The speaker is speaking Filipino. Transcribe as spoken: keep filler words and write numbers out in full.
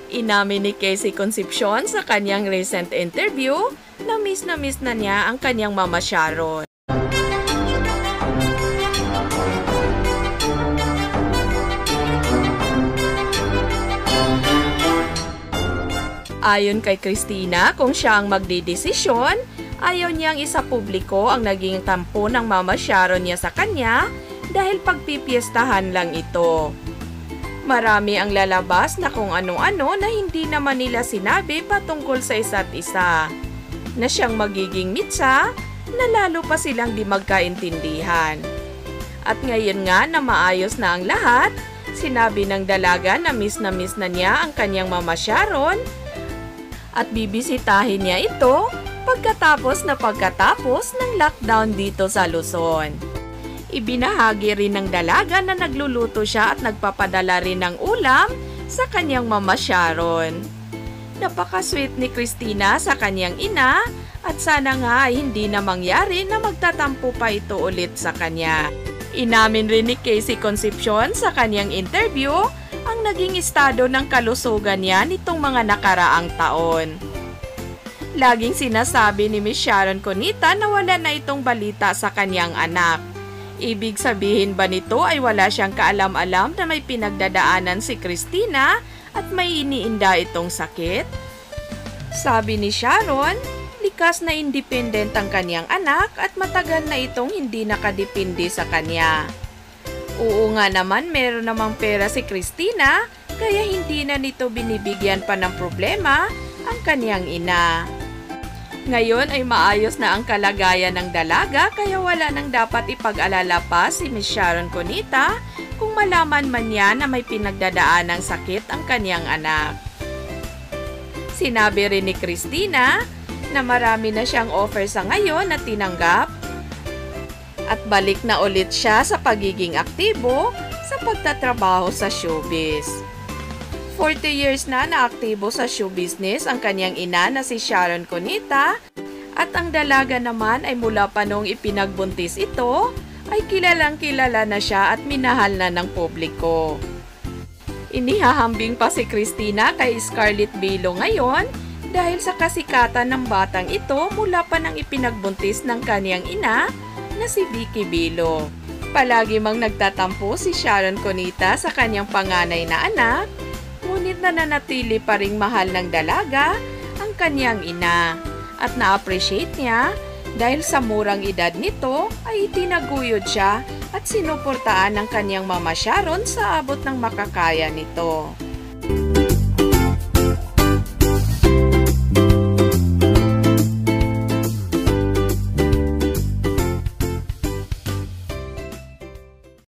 Inamin ni Casey Concepcion sa kanyang recent interview na miss na miss na niya ang kanyang mama Sharon. Ayon kay Christina, kung siya ang magdidesisyon, ayaw niyang isa publiko ang naging tampo ng mama Sharon niya sa kanya dahil pagpipiestahan lang ito. Marami ang lalabas na kung ano-ano na hindi naman nila sinabi patungkol sa isa't isa. Na siyang magiging mitsa, na lalo pa silang di magkaintindihan. At ngayon nga na maayos na ang lahat, sinabi ng dalaga na miss na miss na niya ang kanyang mama Sharon at bibisitahin niya ito pagkatapos na pagkatapos ng lockdown dito sa Luzon. Ibinahagi rin ng dalaga na nagluluto siya at nagpapadala rin ng ulam sa kanyang mama Sharon. Napaka-sweet ni Christina sa kanyang ina at sana nga ay hindi na mangyari na magtatampo pa ito ulit sa kanya. Inamin rin ni Casey Concepcion sa kanyang interview ang naging estado ng kalusugan niya nitong mga nakaraang taon. Laging sinasabi ni Miss Sharon Cunita na wala na itong balita sa kanyang anak. Ibig sabihin ba nito ay wala siyang kaalam-alam na may pinagdadaanan si Christina at may iniinda itong sakit? Sabi ni Sharon, likas na independent ang kanyang anak at matagal na itong hindi nakadepende sa kanya. Oo nga naman, meron namang pera si Christina kaya hindi na nito binibigyan pa ng problema ang kanyang ina. Ngayon ay maayos na ang kalagayan ng dalaga kaya wala nang dapat ipag-alala pa si Miss Sharon Cunita kung malaman man niya na may pinagdadaan ng sakit ang kanyang anak. Sinabi rin ni Christina na marami na siyang offer sa ngayon na tinanggap at balik na ulit siya sa pagiging aktibo sa pagtatrabaho sa showbiz. forty years na naaktibo sa show business ang kanyang ina na si Sharon Cunita at ang dalaga naman ay mula pa noong ipinagbuntis ito ay kilalang kilala na siya at minahal na ng publiko. Inihahambing pa si Christina kay Scarlett Bilo ngayon dahil sa kasikatan ng batang ito mula pa nang ipinagbuntis ng kanyang ina na si Vicky Bilo. Palagi mang nagtatampo si Sharon Cunita sa kanyang panganay na anak, ngunit nananatili pa ring mahal ng dalaga ang kanyang ina at na-appreciate niya dahil sa murang edad nito ay itinaguyod siya at sinuportaan ng kanyang mama Sharon sa abot ng makakaya nito.